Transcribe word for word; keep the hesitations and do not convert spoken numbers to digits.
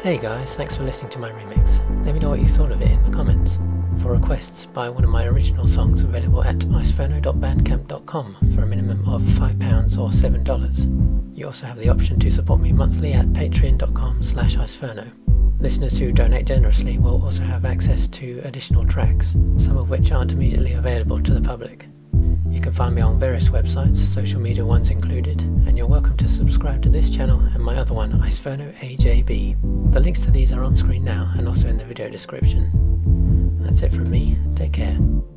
Hey guys, thanks for listening to my remix. Let me know what you thought of it in the comments. For requests, buy one of my original songs available at iceferno dot bandcamp dot com for a minimum of five pounds or seven dollars. You also have the option to support me monthly at patreon dot com slash iceferno. Listeners who donate generously will also have access to additional tracks, some of which aren't immediately available to the public. You can find me on various websites, social media ones included, and you're welcome to subscribe to this channel and my other one, Iceferno A J B. The links to these are on screen now and also in the video description. That's it from me, take care.